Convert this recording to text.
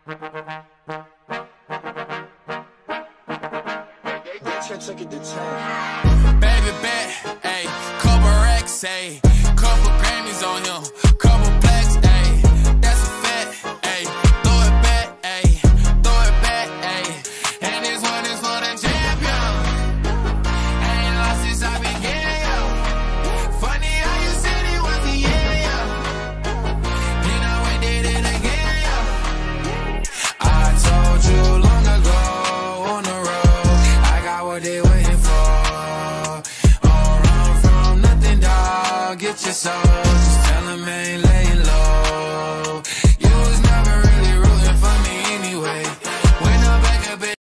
Baby bet, ayy, couple racks, ayy, couple Grammys on him, couple blacks, ayy, that's a fact, ayy, throw it back, ayy, throw it back, ayy, and this one is for the champion. I ain't lost since I began, yo. Funny how you said it was a year, yo. Then I went did it again, yo. I told you long ago on the road, I got what they waiting for. Don't run from nothing, dog. Get your soul. Just tell them ain't laying low.